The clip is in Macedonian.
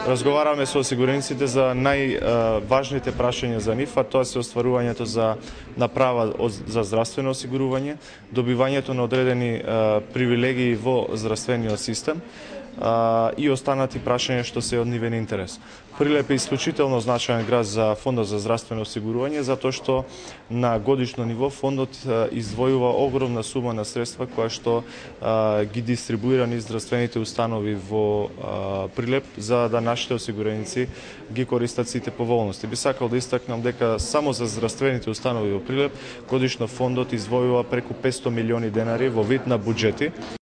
Разговараме со осигурениците за најважните прашања за нив, а тоа се остварувањето на права за здравствено осигурување, добивањето на одредени привилегии во здравствениот систем и останати прашања што се од нивен интерес. Прилеп е исклучително значаен град за Фондот за здравствено осигурување, затоа што на годишно ниво фондот издвојува огромна сума на средства која што ги дистрибуира низ здравствените установи во Прилеп за да нашите осигуреници ги користат сите поволности. Би сакал да истакнам дека само за здравствените установи во Прилеп годишно фондот издвојува преку 500 милиони денари во вид на буџети